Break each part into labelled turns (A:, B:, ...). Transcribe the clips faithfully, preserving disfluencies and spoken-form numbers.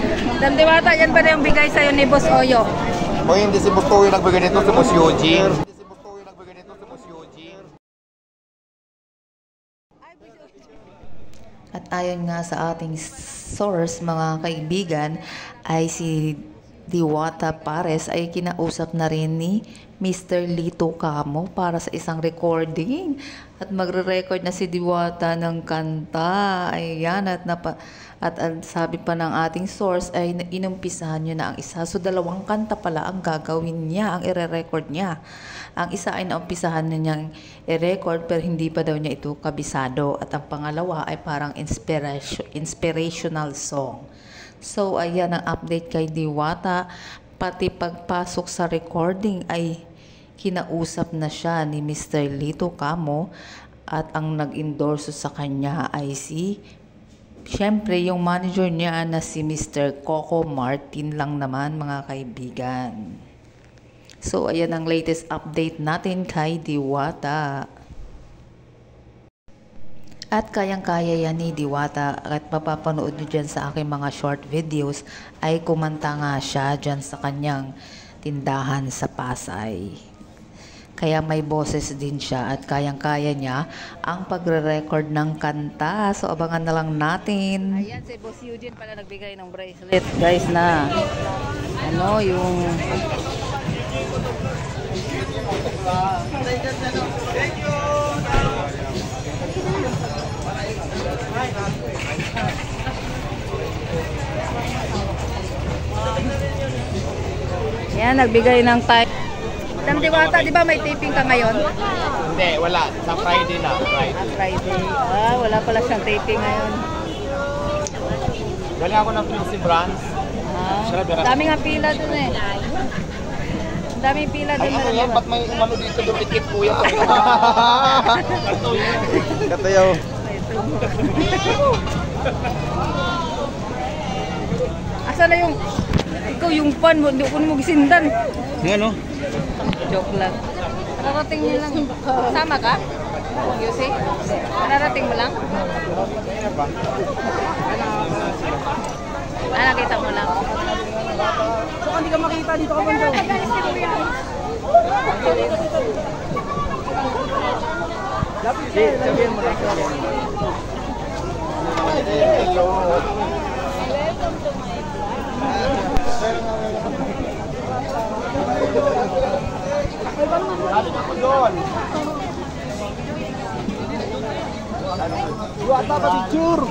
A: Dam Diwata, yan ba na yung bigay sa'yo ni Boss Oyo?
B: O hindi si Boss Oyo nagbigay nito, si Boss Eugene. Hindi si Boss Oyo nagbigay nito, si Boss Eugene.
C: At ayon nga sa ating source, mga kaibigan, ay si Diwata Pares ay kinausap na rin ni Mister Lito Camo para sa isang recording. At magre-record na si Diwata ng kanta. Ayan, at, napa, at, at sabi pa ng ating source ay inumpisahan niya na ang isa. So dalawang kanta pala ang gagawin niya, ang ire-record niya. Ang isa ay naumpisahan na niyang i-record pero hindi pa daw niya ito kabisado. At ang pangalawa ay parang inspiration, inspirational song. So, ayan ang update kay Diwata. Pati pagpasok sa recording ay kinausap na siya ni Mister Lito Camo at ang nag-endorse sa kanya ay si, syempre, yung manager niya na si Mister Coco Martin lang naman, mga kaibigan. So, ayan ang latest update natin kay Diwata. At kayang-kaya yan ni Diwata at mapapanood nyo dyan sa aking mga short videos ay kumanta nga siya dyan sa kanyang tindahan sa Pasay. Kaya may boses din siya at kayang-kaya niya ang pagre-record ng kanta. So abangan na lang natin.
A: Ayan, si Boss Eugene pala nagbigay ng bracelet, guys, na ano yung... Thank you! Yan, nagbigay ng time. Dam Diwata, di ba may taping ka ngayon?
B: Hindi, wala. Sa Friday na. Friday.
A: Ah, Friday. Ah, wala pala siyang taping ngayon.
B: Galing ako ng Quincy Brands.
A: Ah, dami nga pila dun eh. Daming pila
B: Ay,
A: dun.
B: ano yan? Ba't may umano dito dumikit po yan? Katayaw.
A: Asa na yung... Ikaw yung pan mo, hindi ko mo gisindan.
B: Yan o.
A: Joke lang. Nararating mo lang. Sama ka? Yusi? Nararating mo lang? Ah, nakita mo lang.
D: So, hindi ka makita dito ka banda. Sabihin mo lang.
B: Hello. Ano ako doon?
D: Diwata pa picture.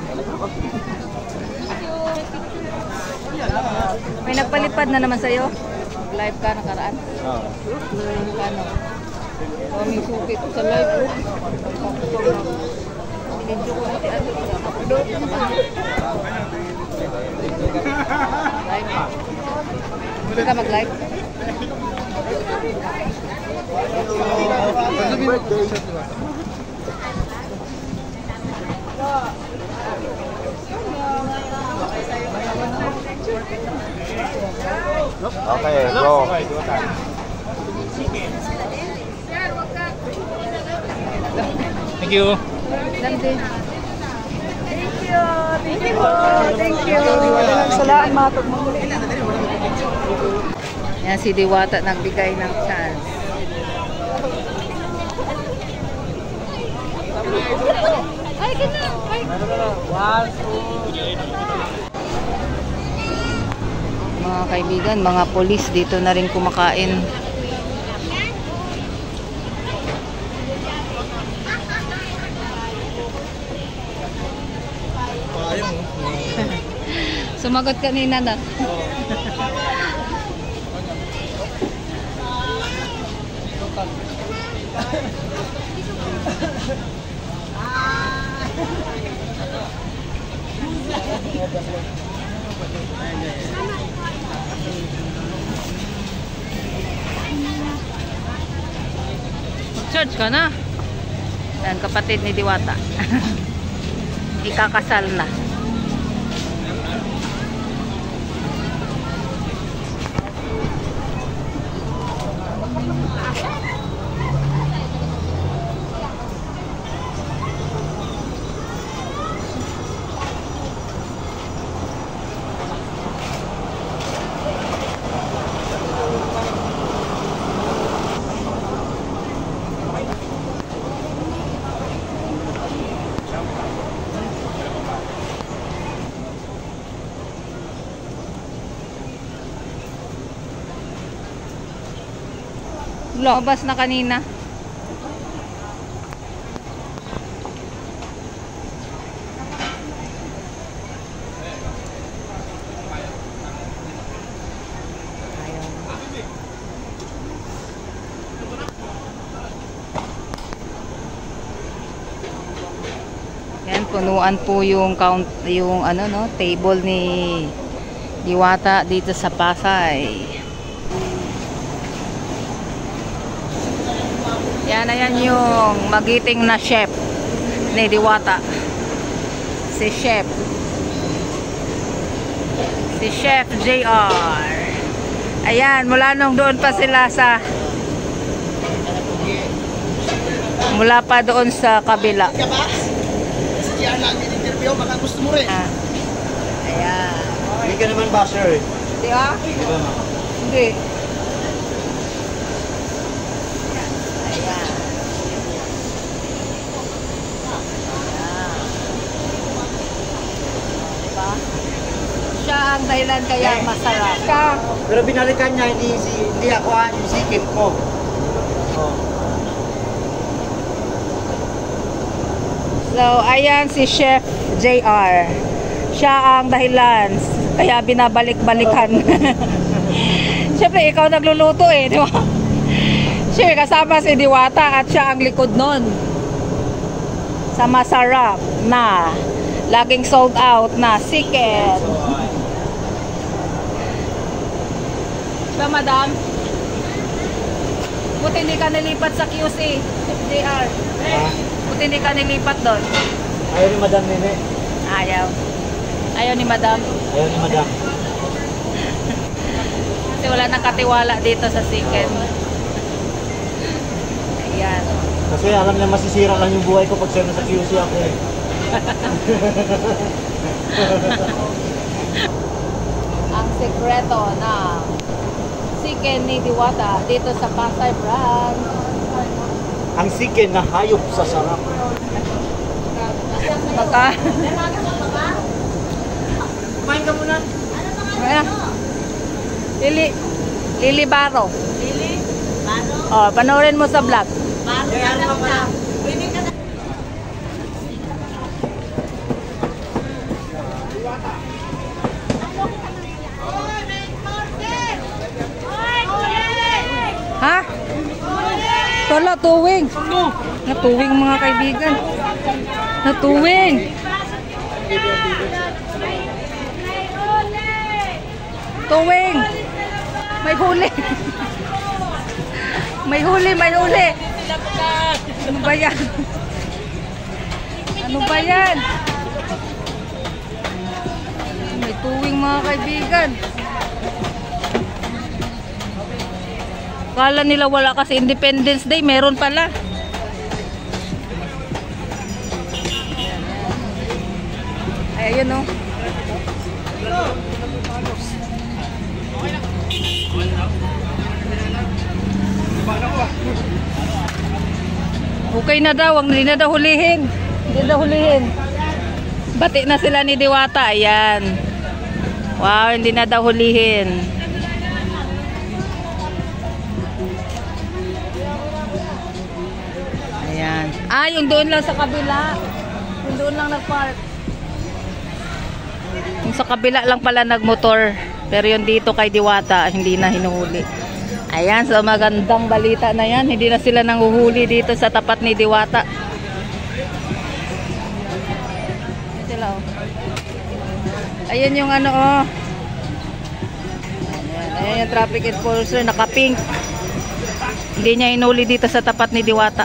A: May nagpalipad na naman sa'yo. Live ka nakaraan.
B: Oo.
A: Ano? Kaming suki ko sa live. Video ko natin. Upload na naman. Live. Hindi ka mag-live?
B: Happy birthday. Okay, go. Thank you.
A: Thank you. Thank you. Thank you.
D: Salaan matod mo.
A: Yan si Diwata nagbigay ng chance. Ay, ganda. Ay. Mga kaibigan, mga polis dito na rin kumakain. Sumagot kanina na. Mag-charge ka na. Yan, kapatid ni Diwata. Ikakasal na. Lumabas na kanina. Yan, punuan po yung count, yung ano no, table ni Diwata dito sa Pasay. Yan na yan yung magiting na chef ni Diwata. Si Chef. Si Chef J R. Ayan, mula nung doon pa sila sa mula pa doon sa kabila.
D: Yan lang din interview, baka gusto mo rin.
A: Ah. Ayan.
D: Hindi ka naman basher eh.
A: Di ba? Hindi. Ayan. Diba? Siya ang dahilan kaya masarap. Siya.
D: Pero binalikan niya, hindi, si, hindi ako ah, yung sikip ko. Oh.
A: So, ayan si Chef J R. Siya ang dahilan. Kaya binabalik-balikan. Siyempre, ikaw nagluluto eh. Di ba? Siyempre, kasama si Diwata at siya ang likod nun. Sa masarap na laging sold out na chicken. Diba, madam? Buti hindi ka nilipat sa Q C, Chef J R. Buti hindi ka nilipat doon.
D: Ayaw ni Madam Nene.
A: Ayaw. Ayaw ni madam.
D: Ayaw ni Madam.
A: Kasi wala nang katiwala dito sa chicken. Ayan.
D: Kasi alam niya masisira lang yung buhay ko pag siya nasa Q C ako eh.
A: Ang sekreto na chicken ni Diwata dito sa Pasay Branch.
D: Ang chicken na hayop sa sarap.
A: Baka.
D: Kumain ka muna.
A: Ayan. Lili. Lili Baro. Lili Baro? Oh, panoorin mo sa vlog. Baro ka lang na. Pwede ka na. Ha? Tolo, tuwing. Natuwing mga kaibigan. Natuwing. Tuwing. May huli. May huli, may huli. Ano ba yan? Ano ba yan? May tuwing mga kaibigan. Kala nila wala kasi Independence Day, meron pala. Ay, ayun o. Okay na daw, hindi na daw hulihin. Hindi na hulihin. Bati na sila ni Diwata, ayan. Wow, hindi na daw hulihin. Ayan. Ah, yung doon lang sa kabila. Yung doon lang nag-park. Yung sa kabila lang pala nagmotor. Pero yung dito kay Diwata, hindi na hinuhuli. Ayan, so magandang balita na yan. Hindi na sila nanguhuli dito sa tapat ni Diwata. Ayan sila, oh. Ayan yung ano, oh. Ayan, ayan yung traffic enforcer, naka-pink. Hindi niya hinuli dito sa tapat ni Diwata.